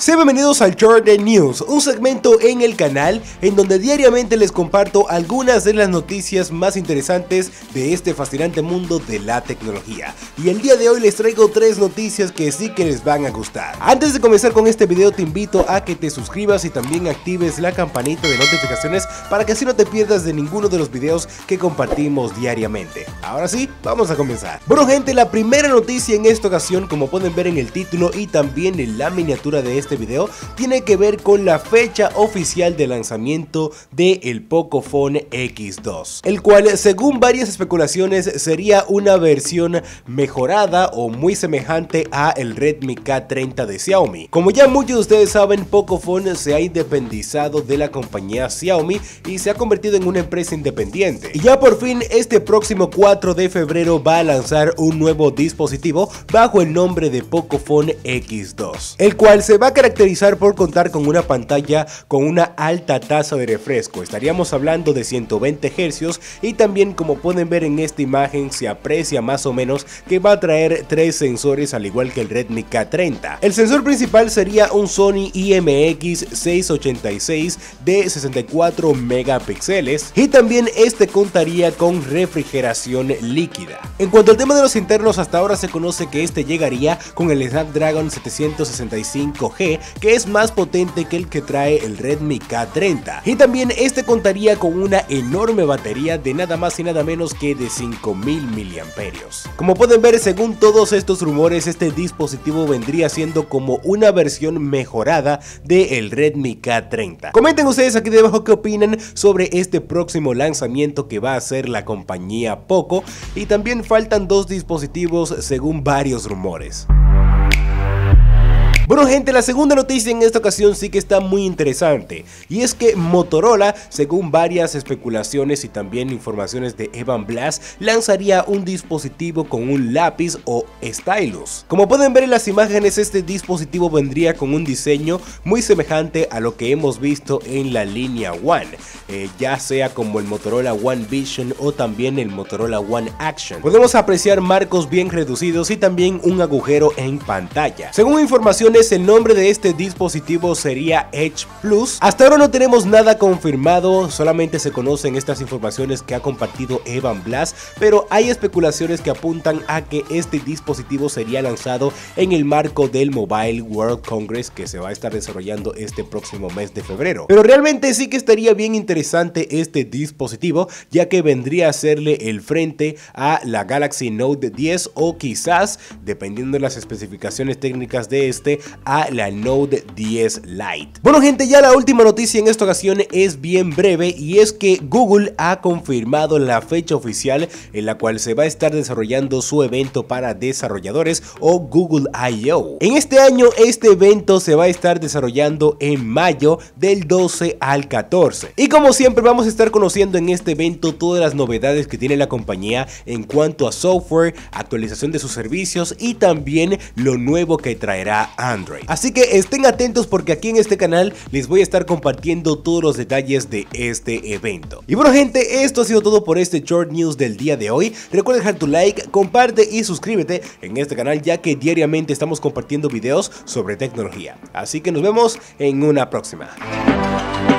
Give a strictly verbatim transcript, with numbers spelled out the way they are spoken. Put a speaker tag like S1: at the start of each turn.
S1: Sean bienvenidos al Short News, un segmento en el canal en donde diariamente les comparto algunas de las noticias más interesantes de este fascinante mundo de la tecnología. Y el día de hoy les traigo tres noticias que sí que les van a gustar. Antes de comenzar con este video te invito a que te suscribas y también actives la campanita de notificaciones para que así no te pierdas de ninguno de los videos que compartimos diariamente. Ahora sí, vamos a comenzar. Bueno gente, la primera noticia en esta ocasión, como pueden ver en el título y también en la miniatura de este video, tiene que ver con la fecha oficial de lanzamiento del Pocophone equis dos, el cual según varias especulaciones sería una versión mejorada o muy semejante a el Redmi K treinta de Xiaomi. Como ya muchos de ustedes saben, Pocophone se ha independizado de la compañía Xiaomi y se ha convertido en una empresa independiente, y ya por fin este próximo cuatro de febrero va a lanzar un nuevo dispositivo bajo el nombre de Pocophone equis dos, el cual se va a caracterizar por contar con una pantalla con una alta tasa de refresco. Estaríamos hablando de ciento veinte hercios y también, como pueden ver en esta imagen, se aprecia más o menos que va a traer tres sensores al igual que el Redmi K treinta. El sensor principal sería un Sony I M X seiscientos ochenta y seis de sesenta y cuatro megapíxeles y también este contaría con refrigeración líquida. En cuanto al tema de los internos, hasta ahora se conoce que este llegaría con el Snapdragon setecientos sesenta y cinco G, que es más potente que el que trae el Redmi K treinta, y también este contaría con una enorme batería de nada más y nada menos que de cinco mil miliamperios. Como pueden ver, según todos estos rumores, este dispositivo vendría siendo como una versión mejorada del Redmi K treinta. Comenten ustedes aquí debajo qué opinan sobre este próximo lanzamiento que va a hacer la compañía Poco, y también faltan dos dispositivos según varios rumores. Bueno gente, la segunda noticia en esta ocasión sí que está muy interesante, y es que Motorola, según varias especulaciones y también informaciones de Evan Blass, lanzaría un dispositivo con un lápiz o stylus. Como pueden ver en las imágenes, este dispositivo vendría con un diseño muy semejante a lo que hemos visto en la línea One, eh, ya sea como el Motorola One Vision o también el Motorola One Action. Podemos apreciar marcos bien reducidos y también un agujero en pantalla. Según informaciones, el nombre de este dispositivo sería Edge Plus. Hasta ahora no tenemos nada confirmado, solamente se conocen estas informaciones que ha compartido Evan Blass, pero hay especulaciones que apuntan a que este dispositivo sería lanzado en el marco del Mobile World Congress que se va a estar desarrollando este próximo mes de febrero. Pero realmente sí que estaría bien interesante este dispositivo, ya que vendría a hacerle el frente a la Galaxy Note diez o quizás, dependiendo de las especificaciones técnicas de este, a la Note diez Lite. Bueno gente, ya la última noticia en esta ocasión es bien breve, y es que Google ha confirmado la fecha oficial en la cual se va a estar desarrollando su evento para desarrolladores o Google I O En este año este evento se va a estar desarrollando en mayo del doce al catorce, y como siempre vamos a estar conociendo en este evento todas las novedades que tiene la compañía en cuanto a software, actualización de sus servicios y también lo nuevo que traerá Android. Así que estén atentos porque aquí en este canal les voy a estar compartiendo todos los detalles de este evento. Y bueno gente, esto ha sido todo por este Short News del día de hoy. Recuerda dejar tu like, comparte y suscríbete en este canal, ya que diariamente estamos compartiendo videos sobre tecnología. Así que nos vemos en una próxima.